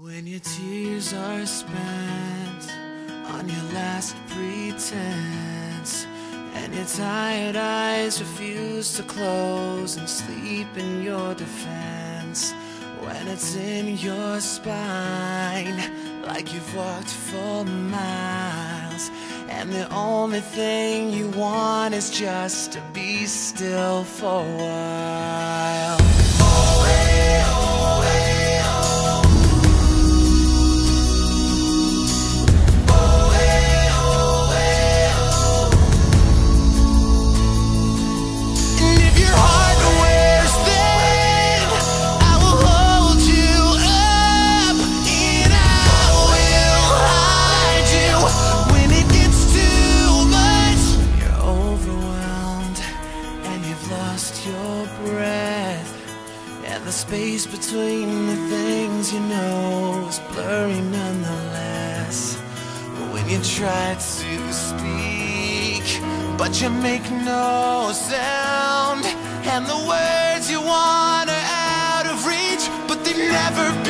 When your tears are spent on your last pretense, and your tired eyes refuse to close and sleep in your defense, when it's in your spine like you've walked for miles, and the only thing you want is just to be still for a while. Your breath, and the space between the things you know is blurry nonetheless. When you try to speak, but you make no sound, and the words you want are out of reach, but they never